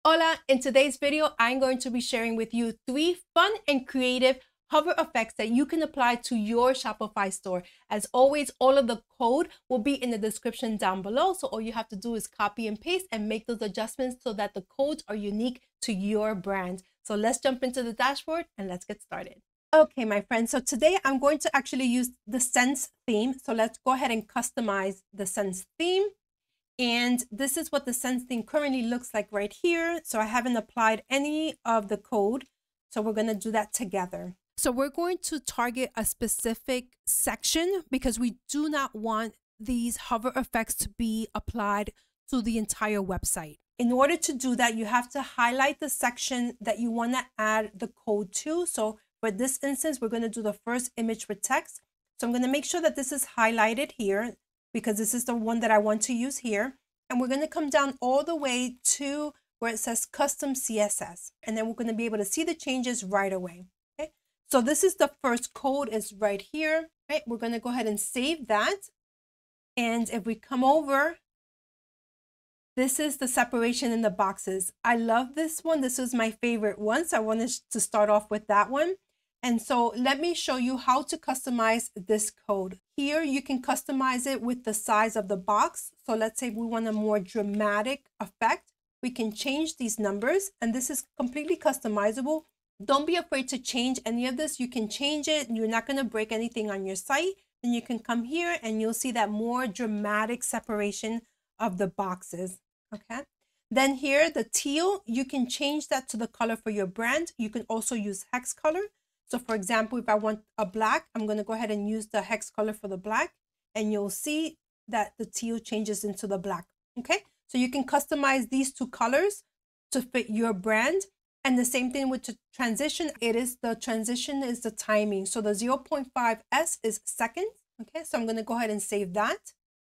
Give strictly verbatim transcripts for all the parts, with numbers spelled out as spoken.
Hola, in today's video, I'm going to be sharing with you three fun and creative hover effects that you can apply to your Shopify store. As always, all of the code will be in the description down below. So all you have to do is copy and paste and make those adjustments so that the codes are unique to your brand. So let's jump into the dashboard and let's get started. Okay, my friends, so today I'm going to actually use the Sense theme. So let's go ahead and customize the Sense theme. And this is what the Sense theme currently looks like right here. So I haven't applied any of the code. So we're going to do that together. So we're going to target a specific section because we do not want these hover effects to be applied to the entire website. In order to do that, you have to highlight the section that you want to add the code to. So for this instance, we're going to do the first image with text. So I'm going to make sure that this is highlighted here, because this is the one that I want to use here. And we're going to come down all the way to where it says custom C S S. And then we're going to be able to see the changes right away. Okay. So this is the first code is right here. Right. We're going to go ahead and save that. And if we come over, this is the separation in the boxes. I love this one. This is my favorite one. So I wanted to start off with that one. And so let me show you how to customize this code. Here you can customize it with the size of the box. So let's say we want a more dramatic effect. We can change these numbers, and this is completely customizable. Don't be afraid to change any of this. You can change it. You're not going to break anything on your site. Then you can come here and you'll see that more dramatic separation of the boxes. Okay. Then here, the teal, you can change that to the color for your brand. You can also use hex color. So for example, if I want a black, I'm going to go ahead and use the hex color for the black, and you'll see that the teal changes into the black. Okay. So you can customize these two colors to fit your brand. And the same thing with the transition. It is the transition is the timing. So the zero point five S is seconds. Okay. So I'm going to go ahead and save that.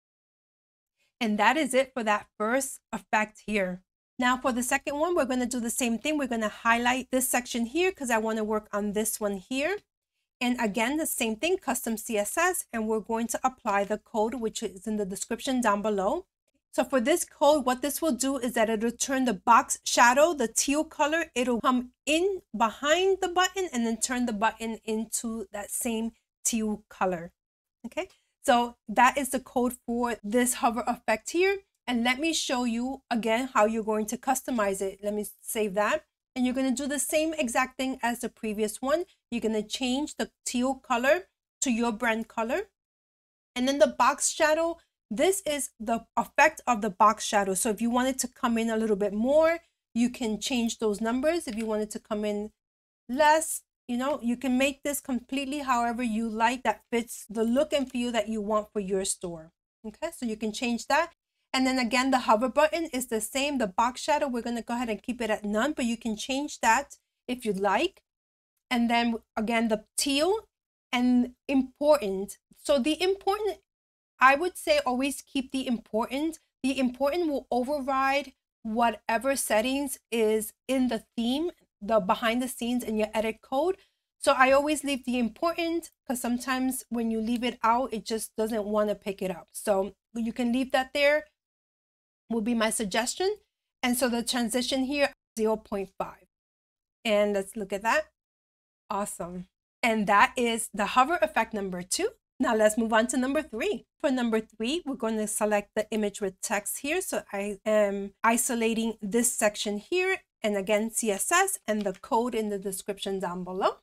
And that is it for that first effect here. Now for the second one, we're going to do the same thing. We're going to highlight this section here because I want to work on this one here. And again, the same thing, custom C S S, and we're going to apply the code, which is in the description down below. So for this code, what this will do is that it'll turn the box shadow, the teal color, it'll come in behind the button and then turn the button into that same teal color. Okay, so that is the code for this hover effect here. And let me show you again how you're going to customize it. Let me save that. And you're going to do the same exact thing as the previous one. You're going to change the teal color to your brand color. And then the box shadow, this is the effect of the box shadow. So if you want it to come in a little bit more, you can change those numbers. If you want it to come in less, you know, you can make this completely however you like that fits the look and feel that you want for your store. Okay, so you can change that. And then again, the hover button is the same. The box shadow, we're going to go ahead and keep it at none, but you can change that if you'd like. And then again, the teal and important. So the important, I would say always keep the important. The important will override whatever settings is in the theme, the behind the scenes in your edit code. So I always leave the important because sometimes when you leave it out, it just doesn't want to pick it up. So you can leave that there. Will be my suggestion. And so the transition here, zero point five. And let's look at that. Awesome. And that is the hover effect number two. Now let's move on to number three. For number three, we're going to select the image with text here. So I am isolating this section here. And again, C S S and the code in the description down below.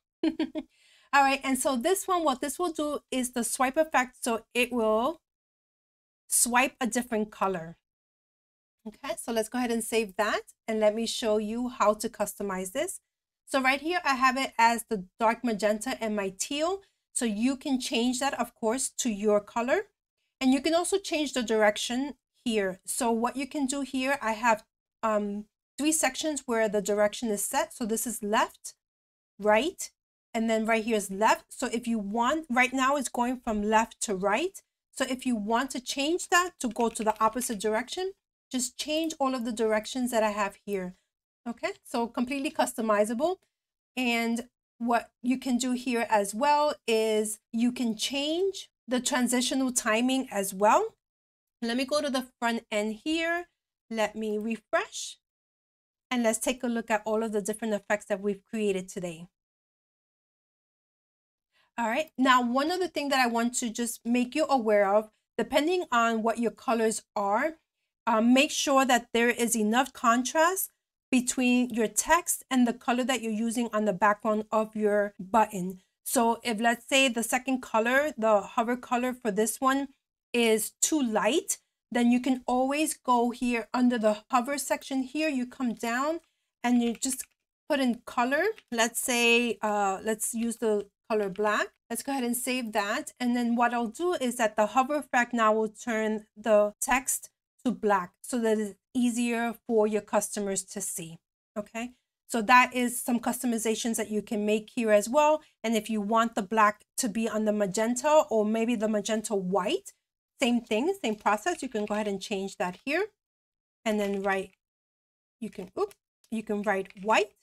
All right. And so this one, what this will do is the swipe effect. So it will swipe a different color. Okay, so let's go ahead and save that. And let me show you how to customize this. So right here, I have it as the dark magenta and my teal. So you can change that, of course, to your color. And you can also change the direction here. So what you can do here, I have um, three sections where the direction is set. So this is left, right, and then right here is left. So if you want, right now it's going from left to right. So if you want to change that to go to the opposite direction, just change all of the directions that I have here. Okay, so completely customizable. And what you can do here as well is you can change the transitional timing as well. Let me go to the front end here. Let me refresh. and let's take a look at all of the different effects that we've created today. All right, now one other thing that I want to just make you aware of, depending on what your colors are, um, make sure that there is enough contrast between your text and the color that you're using on the background of your button. So if, let's say, the second color, the hover color for this one is too light, then you can always go here under the hover section here, you come down and you just put in color. Let's say, uh, let's use the color black. Let's go ahead and save that. And then what I'll do is that the hover effect now will turn the text to black so that it's easier for your customers to see. Okay, so that is some customizations that you can make here as well. And if you want the black to be on the magenta or maybe the magenta white, same thing, same process. You can go ahead and change that here and then write, you can, oops, you can write white.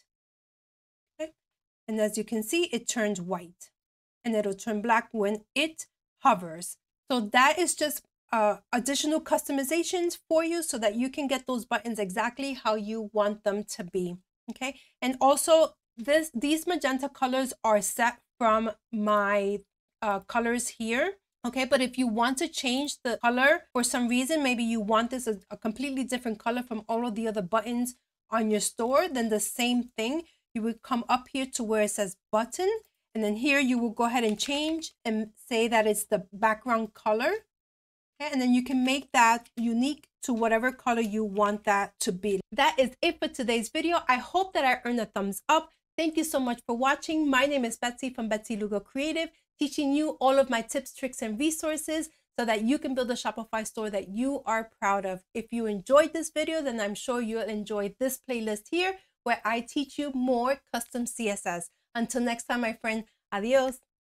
Okay, and as you can see, it turns white and it'll turn black when it hovers. So that is just uh, additional customizations for you so that you can get those buttons exactly how you want them to be. Okay, and also this these magenta colors are set from my uh, colors here. Okay, but if you want to change the color for some reason, maybe you want this a, a completely different color from all of the other buttons on your store, then the same thing. You would come up here to where it says button, and then here you will go ahead and change and say that it's the background color. Okay, and then you can make that unique to whatever color you want that to be. That is it for today's video. I hope that I earned a thumbs up. Thank you so much for watching. My name is Betsy from Betsy Lugo Creative, teaching you all of my tips, tricks, and resources so that you can build a Shopify store that you are proud of. If you enjoyed this video, then I'm sure you'll enjoy this playlist here where I teach you more custom C S S. Until next time, my friend, adios.